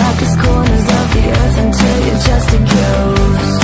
darkest corners of the earth until you're just a ghost.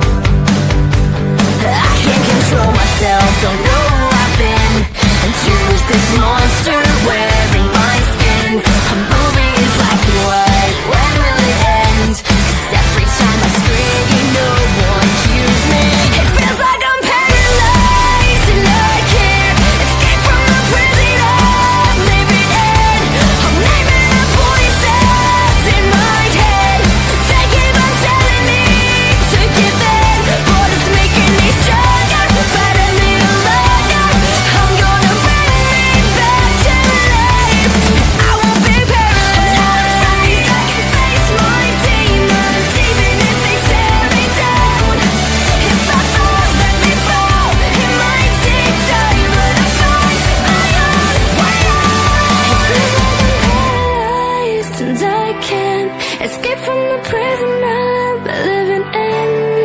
I can't control myself, don't know who I've been, and choose this monster wearing my skin. A movie is black and white, when will it end? 'Cause every time I scream, no one hears me. It feels like I'm paralyzed and I can't escape from the prison I'm living in. I'm naming the voices in my head. They keep on telling me to give in, but it's making me stronger, fight a little longer. I'm gonna bring me back to life. I won't be paralyzed. I can face my demons, even if they tear me down. If I fall, let me fall. It might take time, but I find my own way out. It feels like I'm paralyzed and I can't escape from the prison I'm living in.